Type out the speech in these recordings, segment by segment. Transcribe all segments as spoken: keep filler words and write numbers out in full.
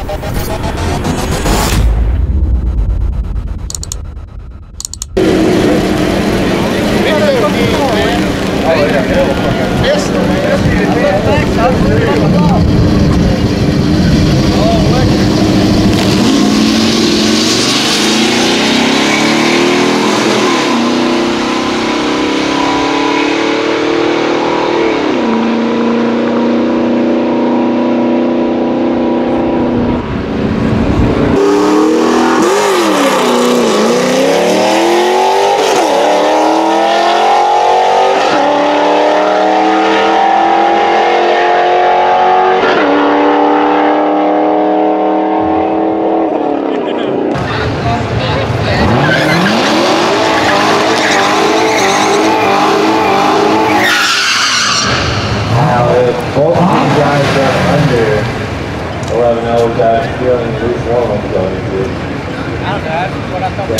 eleven oh, which I have a feeling at least one of them going into. I don't know, that's what I thought. Then,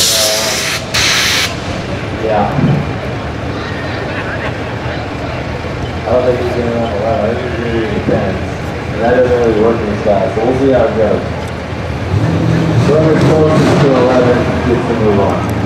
uh, yeah. I don't think he's going to run eleven. I think he's going to do ten. And that doesn't really work in this guy, so we'll see how it goes. Whoever's closest to eleven gets to move on.